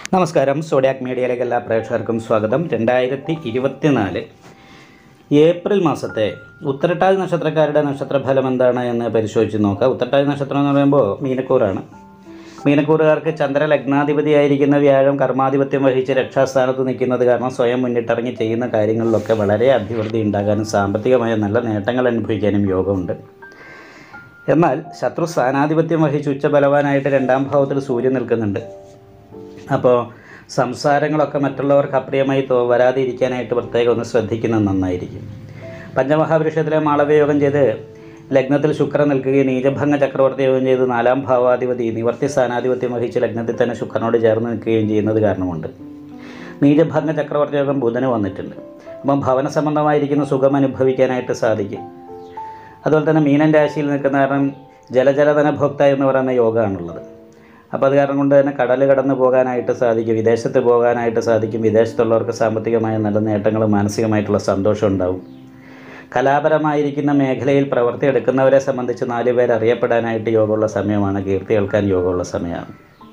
നമസ്കാരം. സോഡിയാക് മീഡിയയിലേക്ക് എല്ലാ പ്രേക്ഷകർക്കും സ്വാഗതം. 2024 ഏപ്രിൽ മാസത്തെ ഉത്രട്ടാതി നക്ഷത്രക്കാരുടെ നക്ഷത്രഫലം എന്താണ് എന്ന് പരിശോധിച്ച് നോക്കാം. ഉത്രട്ടാതി നക്ഷത്രം എന്ന് പറയുമ്പോൾ മീനക്കൂറാണ്. മീനക്കൂറുകാർക്ക് ചന്ദ്രലഗ്നാധിപതിയായിരിക്കുന്ന വ്യാഴം കർമാധിപത്യം വഹിച്ച് രക്ഷാസ്ഥാനത്ത് നിൽക്കുന്നത് കാരണം സ്വയം മുന്നിട്ടിറങ്ങി ചെയ്യുന്ന കാര്യങ്ങളിലൊക്കെ വളരെ അഭിവൃദ്ധി ഉണ്ടാകാനും സാമ്പത്തികമായ നല്ല നേട്ടങ്ങൾ അനുഭവിക്കാനും യോഗമുണ്ട്. എന്നാൽ ശത്രു സ്ഥാനാധിപത്യം വഹിച്ച് ഉച്ചബലവാനായിട്ട് 2ാം ഭാവത്തിൽ സൂര്യൻ നിൽക്കുന്നുണ്ട്. അപ്പോൾ സംസാരങ്ങളൊക്കെ മറ്റുള്ളവർക്ക് അപ്രിയമായി വരാതിരിക്കാനായിട്ട് പ്രത്യേകം ഒന്ന് ശ്രദ്ധിക്കുന്നത് നന്നായിരിക്കും. പഞ്ചമഹാപുരുഷത്തിലെ മാളവയോഗം ചെയ്ത് ലഗ്നത്തിൽ ശുക്രൻ നിൽക്കുകയും നീചഭംഗ ചക്രവർത്തി യോഗം ചെയ്ത് 4ാം ഭാവാധിപതി നിവർത്തി സ്ഥാനാധിപത്യം വഹിച്ച് ലഗ്നത്തിൽ തന്നെ ശുക്രനോട് ചേർന്ന് നിൽക്കുകയും ചെയ്യുന്നത് കാരണമുണ്ട്. നീചഭംഗ ചക്രവർത്തി യോഗം ബുധന് വന്നിട്ടുണ്ട്. അപ്പം ഭവന സംബന്ധമായിരിക്കുന്ന സുഖം അനുഭവിക്കാനായിട്ട് സാധിക്കും. അതുപോലെ തന്നെ മീനൻ രാശിയിൽ നിൽക്കുന്ന കാരണം ജലധന ഭോക്ത എന്ന് പറയുന്ന യോഗമാണുള്ളത്. അപ്പോൾ അത് കാരണം കൊണ്ട് തന്നെ കടൽ കടന്നു പോകാനായിട്ട് സാധിക്കും, വിദേശത്ത് പോകാനായിട്ട് സാധിക്കും. വിദേശത്തുള്ളവർക്ക് സാമ്പത്തികമായ നല്ല നേട്ടങ്ങളും മാനസികമായിട്ടുള്ള സന്തോഷം ഉണ്ടാവും. കലാപരമായിരിക്കുന്ന മേഖലയിൽ പ്രവൃത്തി എടുക്കുന്നവരെ സംബന്ധിച്ച് 4 പേർ അറിയപ്പെടാനായിട്ട് യോഗമുള്ള സമയമാണ്. കീർത്തി കേൾക്കാൻ യോഗമുള്ള സമയമാണ്.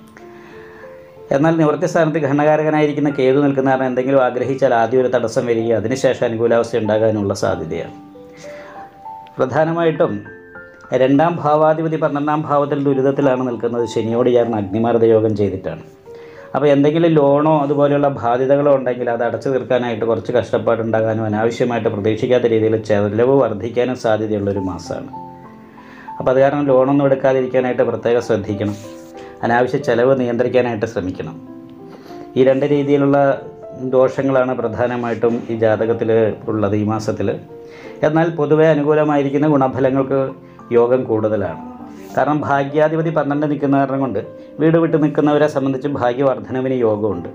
എന്നാൽ നിവൃത്തി സ്ഥാനത്ത് ഘടനകാരകനായിരിക്കുന്ന കേതു നിൽക്കുന്ന കാരണം എന്തെങ്കിലും ആഗ്രഹിച്ചാൽ ആദ്യം ഒരു തടസ്സം വരികയും അതിനുശേഷം അനുകൂലാവസ്ഥ ഉണ്ടാകാനുള്ള സാധ്യതയാണ്. പ്രധാനമായിട്ടും 2ാം ഭാവാധിപതി 12ാം ഭാവത്തിൽ ദുരിതത്തിലാണ് നിൽക്കുന്നത്. ശനിയോട് ചേർന്ന് അഗ്നിമാർദ്ദ യോഗം ചെയ്തിട്ടാണ്. അപ്പോൾ എന്തെങ്കിലും ലോണോ അതുപോലെയുള്ള ബാധ്യതകളോ ഉണ്ടെങ്കിൽ അത് അടച്ചു തീർക്കാനായിട്ട് കുറച്ച് കഷ്ടപ്പാടുണ്ടാകാനും അനാവശ്യമായിട്ട് പ്രതീക്ഷിക്കാത്ത രീതിയിൽ ചെലവ് വർദ്ധിക്കാനും സാധ്യതയുള്ളൊരു മാസമാണ്. അപ്പോൾ അത് കാരണം ലോണൊന്നും എടുക്കാതിരിക്കാനായിട്ട് പ്രത്യേകം ശ്രദ്ധിക്കണം. അനാവശ്യ ചെലവ് നിയന്ത്രിക്കാനായിട്ട് ശ്രമിക്കണം. ഈ 2 രീതിയിലുള്ള ദോഷങ്ങളാണ് പ്രധാനമായിട്ടും ഈ ജാതകത്തിൽ ഉള്ളത് ഈ മാസത്തിൽ. എന്നാൽ പൊതുവെ അനുകൂലമായിരിക്കുന്ന ഗുണഫലങ്ങൾക്ക് യോഗം കൂടുതലാണ്. കാരണം ഭാഗ്യാധിപതി 12 നിൽക്കുന്ന കാരണം കൊണ്ട് വീട് വിട്ട് നിൽക്കുന്നവരെ സംബന്ധിച്ച് ഭാഗ്യവർദ്ധനവിന് യോഗമുണ്ട്.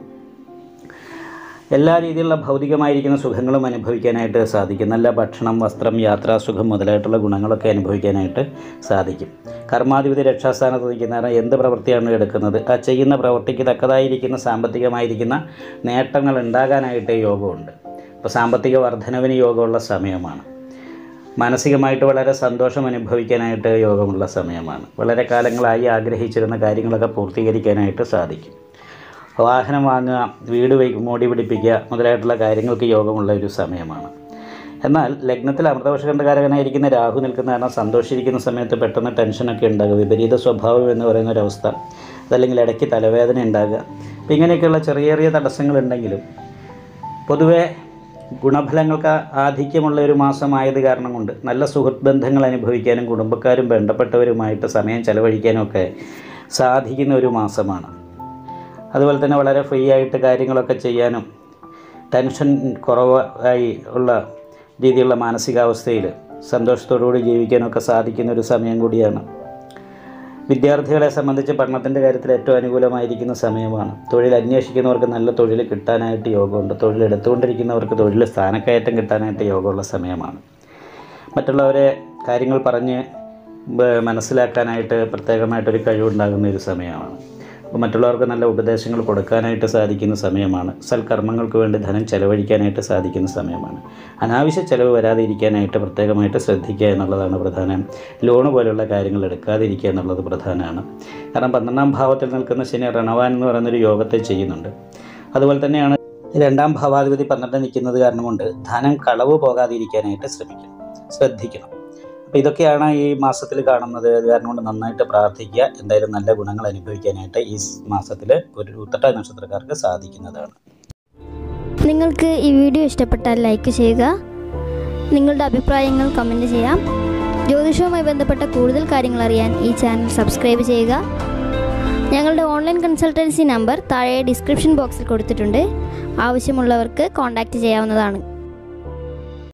എല്ലാ രീതിയിലുള്ള ഭൗതികമായിരിക്കുന്ന സുഖങ്ങളും അനുഭവിക്കാനായിട്ട് സാധിക്കും. നല്ല ഭക്ഷണം, വസ്ത്രം, യാത്രാസുഖം മുതലായിട്ടുള്ള ഗുണങ്ങളൊക്കെ അനുഭവിക്കാനായിട്ട് സാധിക്കും. കർമാധിപതി രക്ഷാസ്ഥാനത്ത് നിൽക്കുന്ന കാരണം എന്ത് പ്രവൃത്തിയാണ് എടുക്കുന്നത് ആ ചെയ്യുന്ന പ്രവൃത്തിക്ക് തക്കതായിരിക്കുന്ന സാമ്പത്തികമായിരിക്കുന്ന നേട്ടങ്ങൾ ഉണ്ടാകാനായിട്ട് യോഗമുണ്ട്. അപ്പോൾ സാമ്പത്തിക വർധനവിന് യോഗമുള്ള സമയമാണ്. മാനസികമായിട്ട് വളരെ സന്തോഷം അനുഭവിക്കാനായിട്ട് യോഗമുള്ള സമയമാണ്. വളരെ കാലങ്ങളായി ആഗ്രഹിച്ചിരുന്ന കാര്യങ്ങളൊക്കെ പൂർത്തീകരിക്കാനായിട്ട് സാധിക്കും. വാഹനം വാങ്ങുക, വീട് മോടി പിടിപ്പിക്കുക മുതലായിട്ടുള്ള കാര്യങ്ങൾക്ക് യോഗമുള്ള ഒരു സമയമാണ്. എന്നാൽ ലഗ്നത്തിൽ അമൃതവർഷകണ്ഠകാരകനായിരിക്കുന്ന രാഹു നിൽക്കുന്ന കാരണം സന്തോഷിച്ചിരിക്കുന്ന സമയത്ത് പെട്ടെന്ന് ടെൻഷനൊക്കെ ഉണ്ടാകുക, വിപരീത സ്വഭാവം എന്ന് പറയുന്ന ഒരവസ്ഥ, അതല്ലെങ്കിൽ ഇടയ്ക്ക് തലവേദന ഉണ്ടാകുക. അപ്പോൾ ഇങ്ങനെയൊക്കെയുള്ള ചെറിയ ചെറിയ തടസ്സങ്ങളുണ്ടെങ്കിലും പൊതുവേ ഗുണഫലങ്ങൾക്ക് ആധിക്യമുള്ള ഒരു മാസമായത് കാരണം കൊണ്ട് നല്ല സുഹൃത്ത് ബന്ധങ്ങൾ അനുഭവിക്കാനും കുടുംബക്കാരും ബന്ധപ്പെട്ടവരുമായിട്ട് സമയം ചെലവഴിക്കാനും ഒക്കെ സാധിക്കുന്ന ഒരു മാസമാണ്. അതുപോലെ തന്നെ വളരെ ഫ്രീ ആയിട്ട് കാര്യങ്ങളൊക്കെ ചെയ്യാനും ടെൻഷൻ കുറവായി ഉള്ള രീതിയിലുള്ള മാനസികാവസ്ഥയിൽ സന്തോഷത്തോടുകൂടി ജീവിക്കാനൊക്കെ സാധിക്കുന്ന ഒരു സമയം കൂടിയാണ്. വിദ്യാർത്ഥികളെ സംബന്ധിച്ച് പഠനത്തിൻ്റെ കാര്യത്തിൽ ഏറ്റവും അനുകൂലമായിരിക്കുന്ന സമയമാണ്. തൊഴിൽ അന്വേഷിക്കുന്നവർക്ക് നല്ല തൊഴിൽ കിട്ടാനായിട്ട് യോഗമുണ്ട്. തൊഴിലെടുത്തുകൊണ്ടിരിക്കുന്നവർക്ക് തൊഴിൽ സ്ഥാനക്കയറ്റം കിട്ടാനായിട്ട് യോഗമുള്ള സമയമാണ്. മറ്റുള്ളവരെ കാര്യങ്ങൾ പറഞ്ഞ് മനസ്സിലാക്കാനായിട്ട് പ്രത്യേകമായിട്ടൊരു കഴിവുണ്ടാകുന്ന ഒരു സമയമാണ്. അപ്പോൾ മറ്റുള്ളവർക്ക് നല്ല ഉപദേശങ്ങൾ കൊടുക്കാനായിട്ട് സാധിക്കുന്ന സമയമാണ്. സൽക്കർമ്മങ്ങൾക്ക് വേണ്ടി ധനം ചെലവഴിക്കാനായിട്ട് സാധിക്കുന്ന സമയമാണ്. അനാവശ്യ ചെലവ് വരാതെ ഇരിക്കാനായിട്ട് പ്രത്യേകമായിട്ട് ശ്രദ്ധിക്കുക എന്നുള്ളതാണ് പ്രധാനം. ലോണ് പോലുള്ള കാര്യങ്ങൾ എടുക്കാതിരിക്കുക എന്നുള്ളത് പ്രധാനമാണ്. കാരണം 12ാം ഭാവത്തിൽ നിൽക്കുന്ന ശനി രണവാൻ എന്ന് പറയുന്നൊരു യോഗത്തെ ചെയ്യുന്നുണ്ട്. അതുപോലെ തന്നെയാണ് 2ാം ഭാവാധിപതി 12 നിൽക്കുന്നത് കാരണം കൊണ്ട് ധനം കളവ് പോകാതിരിക്കാനായിട്ട് ശ്രദ്ധിക്കണം. അപ്പോൾ ഇതൊക്കെയാണ് ഈ മാസത്തിൽ കാണുന്നത്. അത് കാരണം കൊണ്ട് നന്നായിട്ട് പ്രാർത്ഥിക്കുക. എന്തായാലും നല്ല ഗുണങ്ങൾ അനുഭവിക്കാനായിട്ട് ഈ മാസത്തിൽ ഒരു ഉത്രട്ടാതി നക്ഷത്രക്കാർക്ക് സാധിക്കുന്നതാണ്. നിങ്ങൾക്ക് ഈ വീഡിയോ ഇഷ്ടപ്പെട്ടാൽ ലൈക്ക് ചെയ്യുക. നിങ്ങളുടെ അഭിപ്രായങ്ങൾ കമൻറ്റ് ചെയ്യാം. ജ്യോതിഷവുമായി ബന്ധപ്പെട്ട കൂടുതൽ കാര്യങ്ങൾ അറിയാൻ ഈ ചാനൽ സബ്സ്ക്രൈബ് ചെയ്യുക. ഞങ്ങളുടെ ഓൺലൈൻ കൺസൾട്ടൻസി നമ്പർ താഴെ ഡിസ്ക്രിപ്ഷൻ ബോക്സിൽ കൊടുത്തിട്ടുണ്ട്. ആവശ്യമുള്ളവർക്ക് കോൺടാക്റ്റ് ചെയ്യാവുന്നതാണ്.